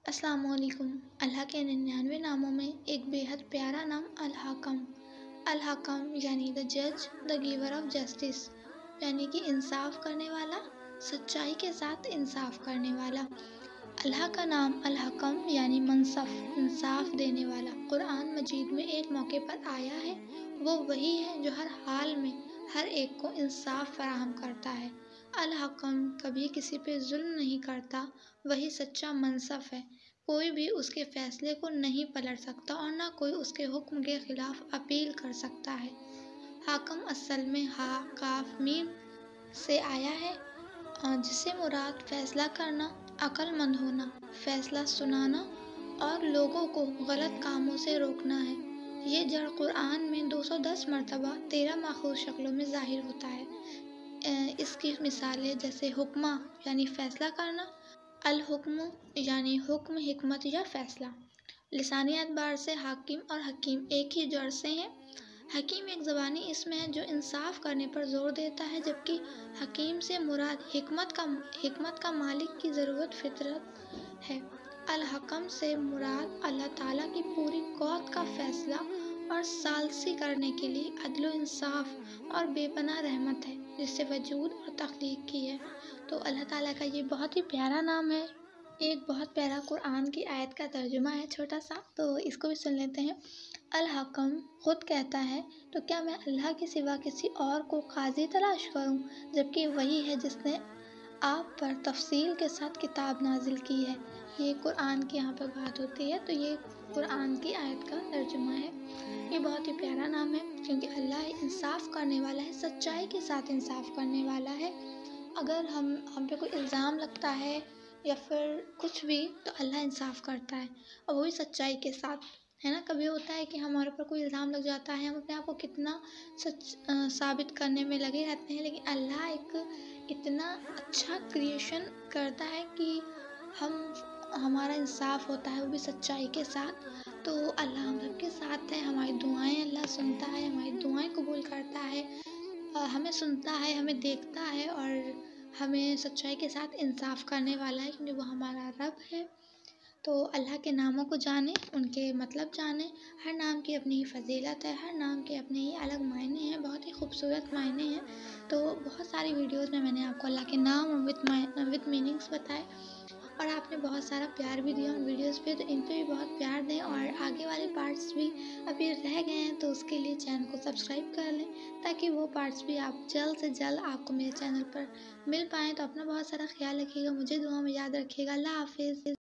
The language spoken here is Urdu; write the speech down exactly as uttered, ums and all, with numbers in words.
السلام علیکم۔ اللہ کے ننانوے ناموں میں ایک بے حد پیارا نام الحکم۔ الحکم یعنی دا جج، دا گیور آف جسٹس، یعنی کہ انصاف کرنے والا، سچائی کے ساتھ انصاف کرنے والا۔ اللہ کا نام الحکم یعنی منصف، انصاف دینے والا قرآن مجید میں ایک موقع پر آیا ہے۔ وہ وہی ہے جو ہر حال میں ہر ایک کو انصاف فراہم کرتا ہے۔ الحکم کبھی کسی پہ ظلم نہیں کرتا، وہی سچا منصف ہے۔ کوئی بھی اس کے فیصلے کو نہیں پلٹ سکتا اور نہ کوئی اس کے حکم کے خلاف اپیل کر سکتا ہے۔ حاکم اصل میں ہا کاف میم سے آیا ہے، جس سے مراد فیصلہ کرنا، عقل مند ہونا، فیصلہ سنانا اور لوگوں کو غلط کاموں سے روکنا ہے۔ یہ جڑ قرآن میں دو سو دس مرتبہ تیرہ ماخوذ شکلوں میں ظاہر ہوتا ہے۔ اس کی مثالیں جیسے حکمہ یعنی فیصلہ کرنا، الحکم یعنی حکم، حکمت یا فیصلہ۔ لسانی اعتبار سے حاکم اور حکیم ایک ہی جڑ سے ہیں۔ حکیم ایک زبانی اسم ہے جو انصاف کرنے پر زور دیتا ہے، جبکہ حکیم سے مراد حکمت کا حکمت کا مالک کی ضرورت فطرت ہے۔ الحکم سے مراد اللہ تعالیٰ کی پوری قوت کا فیصلہ اور ثالثی کرنے کے لیے عدل و انصاف اور بے پناہ رحمت ہے، جس سے وجود اور تخلیق کی ہے۔ تو اللہ تعالیٰ کا یہ بہت ہی پیارا نام ہے۔ ایک بہت پیارا قرآن کی آیت کا ترجمہ ہے چھوٹا سا، تو اس کو بھی سن لیتے ہیں۔ الحکم خود کہتا ہے، تو کیا میں اللہ کے سوا کسی اور کو قاضی تلاش کروں، جبکہ وہی ہے جس نے آپ پر تفصیل کے ساتھ کتاب نازل کی ہے۔ یہ قرآن کی یہاں پر بات ہوتی ہے، تو یہ قرآن کی آیت کا ترجمہ ہے۔ یہ بہت ہی پیارا نام ہے کیونکہ اللہ انصاف کرنے والا ہے، سچائی کے ساتھ انصاف کرنے والا ہے۔ اگر ہم ہم پہ کوئی الزام لگتا ہے یا پھر کچھ بھی، تو اللہ انصاف کرتا ہے اور وہی سچائی کے ساتھ، ہے نا۔ کبھی ہوتا ہے کہ ہمارے اوپر کوئی الزام لگ جاتا ہے، ہم اپنے آپ کو کتنا سچ ثابت کرنے میں لگے رہتے ہیں، لیکن اللہ ایک اتنا اچھا کریشن کرتا ہے کہ ہم ہمارا انصاف ہوتا ہے، وہ بھی سچائی کے ساتھ۔ تو اللہ ہم سب کے ساتھ ہے، ہماری دعائیں اللہ سنتا ہے، ہماری دعائیں قبول کرتا ہے، ہمیں سنتا ہے، ہمیں دیکھتا ہے اور ہمیں سچائی کے ساتھ انصاف کرنے والا ہے، کیونکہ وہ ہمارا رب ہے۔ تو اللہ کے ناموں کو جانیں، ان کے مطلب جانیں۔ ہر نام کی اپنی ہی فضیلت ہے، ہر نام کے اپنے ہی الگ معنی ہیں، بہت ہی خوبصورت معنی ہیں۔ تو بہت ساری ویڈیوز میں میں نے آپ کو اللہ کے نام وتھ میننگس بتائے اور آپ نے بہت سارا پیار بھی دیا ان ویڈیوز پہ، تو ان پہ بھی بہت پیار دیں اور آگے والے پارٹس بھی ابھی رہ گئے ہیں، تو اس کے لیے چینل کو سبسکرائب کر لیں تاکہ وہ پارٹس بھی آپ جلد سے جلد آپ کو میرے چینل پر مل پائیں۔ تو اپنا بہت سارا خیال رکھیے گا، مجھے دعا میں یاد رکھیے گا۔ اللہ حافظ۔